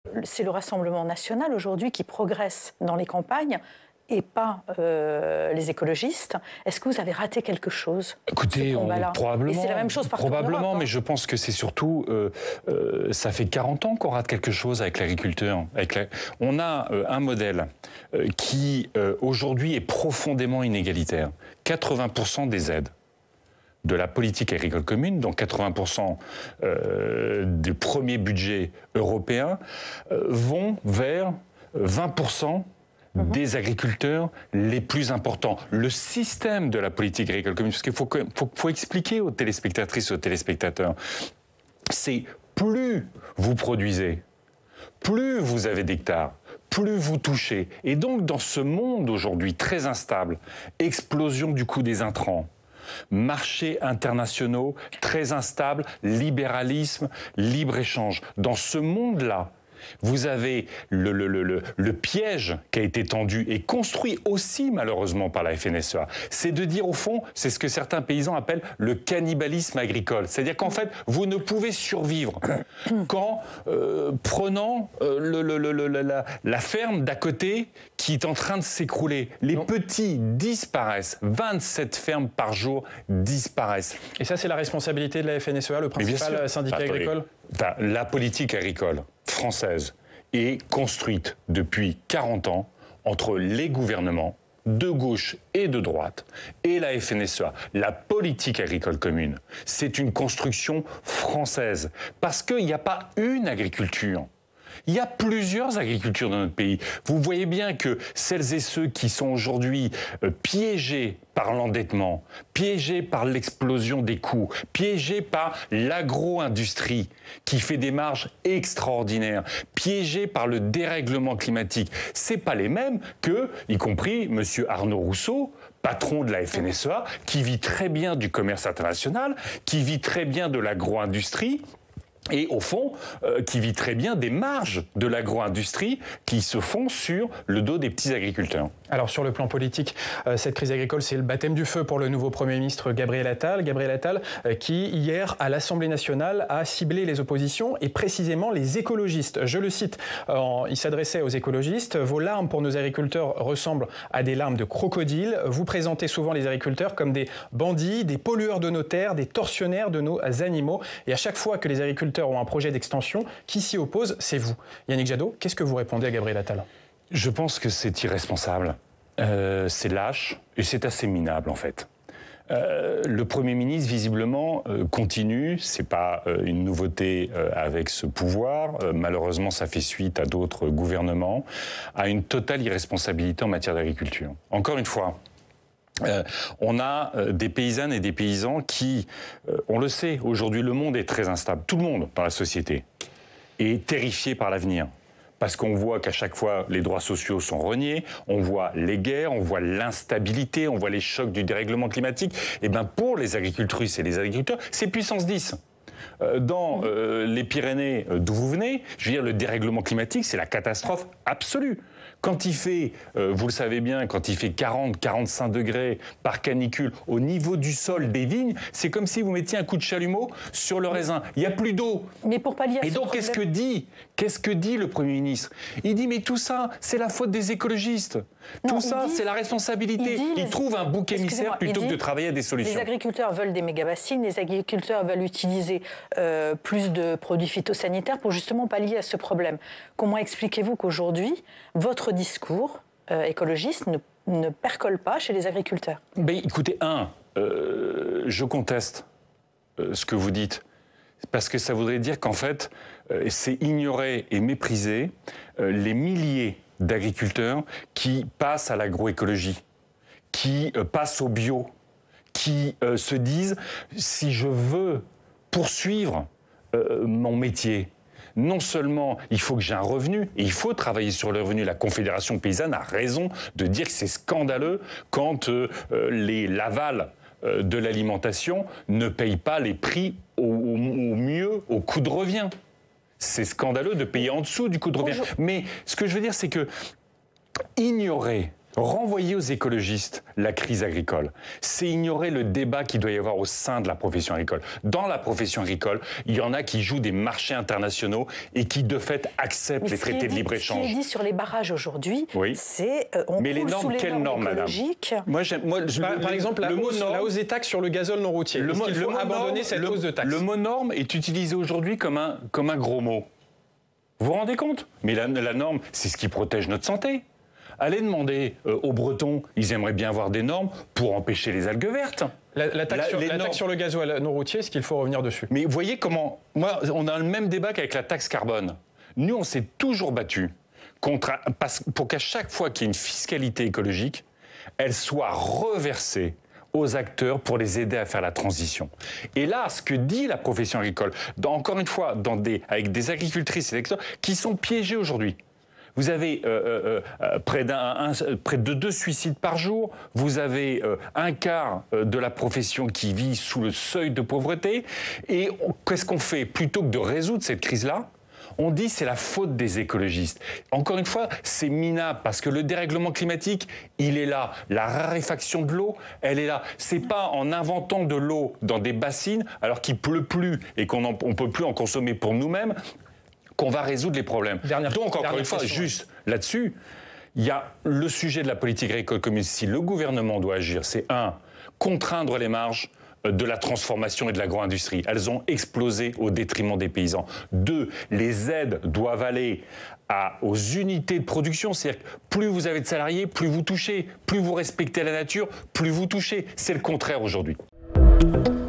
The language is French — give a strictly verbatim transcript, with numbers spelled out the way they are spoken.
c'est le Rassemblement national aujourd'hui qui progresse dans les campagnes et pas euh, les écologistes. Est-ce que vous avez raté quelque chose? Écoutez, on, probablement. Et c'est la même chose partout Probablement, en Europe, hein. Mais je pense que c'est surtout... Euh, euh, ça fait quarante ans qu'on rate quelque chose avec l'agriculteur. Avec la... On a euh, un modèle euh, qui, euh, aujourd'hui, est profondément inégalitaire. quatre-vingts pour cent des aides de la politique agricole commune, donc quatre-vingts pour cent euh, du premier budget européen, euh, vont vers vingt pour cent des agriculteurs les plus importants. Le système de la politique agricole commune, parce qu'il faut, faut, faut expliquer aux téléspectatrices et aux téléspectateurs, c'est plus vous produisez, plus vous avez d'hectares, plus vous touchez. Et donc, dans ce monde aujourd'hui très instable, explosion du coût des intrants, marchés internationaux très instables, libéralisme, libre-échange, dans ce monde-là, vous avez le, le, le, le, le piège qui a été tendu et construit aussi malheureusement par la F N S E A. C'est de dire au fond, c'est ce que certains paysans appellent le cannibalisme agricole. C'est-à-dire qu'en fait, vous ne pouvez survivre qu'en euh, prenant euh, le, le, le, le, la, la ferme d'à côté qui est en train de s'écrouler. Les non. petits disparaissent. vingt-sept fermes par jour disparaissent. Et ça, c'est la responsabilité de la F N S E A, le principal syndicat bah, agricole? bah, La politique agricole française est construite depuis quarante ans entre les gouvernements de gauche et de droite et la F N S E A. La politique agricole commune, c'est une construction française parce qu'il n'y a pas une agriculture. Il y a plusieurs agricultures dans notre pays. Vous voyez bien que celles et ceux qui sont aujourd'hui euh, piégés par l'endettement, piégés par l'explosion des coûts, piégés par l'agro-industrie qui fait des marges extraordinaires, piégés par le dérèglement climatique, c'est pas les mêmes que, y compris monsieur Arnaud Rousseau, patron de la F N S E A, qui vit très bien du commerce international, qui vit très bien de l'agro-industrie, et au fond, euh, qui vit très bien des marges de l'agro-industrie qui se font sur le dos des petits agriculteurs. Alors sur le plan politique, euh, cette crise agricole, c'est le baptême du feu pour le nouveau Premier ministre Gabriel Attal. Gabriel Attal euh, qui, hier, à l'Assemblée nationale, a ciblé les oppositions et précisément les écologistes. Je le cite, euh, il s'adressait aux écologistes. « Vos larmes pour nos agriculteurs ressemblent à des larmes de crocodile. Vous présentez souvent les agriculteurs comme des bandits, des pollueurs de nos terres, des tortionnaires de nos animaux. Et à chaque fois que les agriculteurs ont un projet d'extension, qui s'y oppose, c'est vous. » Yannick Jadot, qu'est-ce que vous répondez à Gabriel Attal? Je pense que c'est irresponsable, euh, c'est lâche et c'est assez minable en fait. Euh, le Premier ministre, visiblement, euh, continue, c'est pas euh, une nouveauté euh, avec ce pouvoir, euh, malheureusement ça fait suite à d'autres gouvernements, à une totale irresponsabilité en matière d'agriculture. Encore une fois, Euh, on a euh, des paysannes et des paysans qui, euh, on le sait, aujourd'hui le monde est très instable. Tout le monde dans la société est terrifié par l'avenir. Parce qu'on voit qu'à chaque fois, les droits sociaux sont reniés, on voit les guerres, on voit l'instabilité, on voit les chocs du dérèglement climatique. Et bien pour les agricultrices et les agriculteurs, c'est puissance dix. Dans euh, les Pyrénées, d'où vous venez, je veux dire, le dérèglement climatique, c'est la catastrophe absolue. Quand il fait, euh, vous le savez bien, quand il fait quarante à quarante-cinq degrés par canicule au niveau du sol des vignes, c'est comme si vous mettiez un coup de chalumeau sur le raisin. Il n'y a plus d'eau. Mais pour pallier à Et ce donc, qu'est-ce que dit, qu'est-ce que dit le Premier ministre? Il dit, mais tout ça, c'est la faute des écologistes. Non, tout ça, c'est la responsabilité. Il, il les... trouve un bouc émissaire plutôt que de travailler à des solutions. Les agriculteurs veulent des méga-bassines, les agriculteurs veulent utiliser euh, plus de produits phytosanitaires pour justement pallier à ce problème. Comment expliquez-vous qu'aujourd'hui, votre discours euh, écologiste ne, ne percole pas chez les agriculteurs? Ben, écoutez, un, euh, je conteste euh, ce que vous dites. Parce que ça voudrait dire qu'en fait, euh, c'est ignorer et mépriser euh, les milliers d'agriculteurs qui passent à l'agroécologie, qui euh, passent au bio, qui euh, se disent « si je veux poursuivre euh, mon métier », non seulement il faut que j'ai un revenu, et il faut travailler sur le revenu. La Confédération paysanne a raison de dire que c'est scandaleux quand euh, les l'aval euh, de l'alimentation ne paye pas les prix au, au, au mieux au coût de revient. C'est scandaleux de payer en dessous du coût de revient. Bonjour. Mais ce que je veux dire, c'est que ignorer Renvoyer aux écologistes la crise agricole, c'est ignorer le débat qu'il doit y avoir au sein de la profession agricole. Dans la profession agricole, il y en a qui jouent des marchés internationaux et qui, de fait, acceptent Mais les traités de libre-échange. Ce qui est dit sur les barrages aujourd'hui, oui. c'est euh, on Mais les normes, sous les quelles normes, normes, écologiques. madame Moi, moi, je, par, par exemple, la hausse, norme, la hausse des taxes sur le gazole non routier. Le, Est-ce qu'il faut le abandonner norme, cette le, hausse de taxes? Le mot norme est utilisé aujourd'hui comme un, comme un gros mot. Vous vous rendez compte? Mais la, la norme, c'est ce qui protège notre santé. Allez demander euh, aux Bretons, ils aimeraient bien avoir des normes pour empêcher les algues vertes. La, la, taxe, la, sur, la normes... taxe sur le gasoil non routier, est-ce qu'il faut revenir dessus? Mais vous voyez comment... Moi, on a le même débat qu'avec la taxe carbone. Nous, on s'est toujours battu contre, parce, pour qu'à chaque fois qu'il y ait une fiscalité écologique, elle soit reversée aux acteurs pour les aider à faire la transition. Et là, ce que dit la profession agricole, dans, encore une fois, dans des, avec des agricultrices et des agriculteurs qui sont piégés aujourd'hui. Vous avez euh, euh, près, d'un, un, près de deux suicides par jour, vous avez euh, un quart de la profession qui vit sous le seuil de pauvreté. Et qu'est-ce qu'on fait? Plutôt que de résoudre cette crise-là, on dit c'est la faute des écologistes. Encore une fois, c'est minable parce que le dérèglement climatique, il est là. La raréfaction de l'eau, elle est là. C'est pas en inventant de l'eau dans des bassines alors qu'il pleut plus et qu'on ne peut plus en consommer pour nous-mêmes qu'on va résoudre les problèmes. Dernière, Donc, encore une fois, question, juste ouais. là-dessus, il y a le sujet de la politique agricole commune. Si le gouvernement doit agir, c'est un, contraindre les marges de la transformation et de l'agro-industrie. Elles ont explosé au détriment des paysans. Deux, les aides doivent aller à, aux unités de production. C'est-à-dire que plus vous avez de salariés, plus vous touchez. Plus vous respectez la nature, plus vous touchez. C'est le contraire aujourd'hui.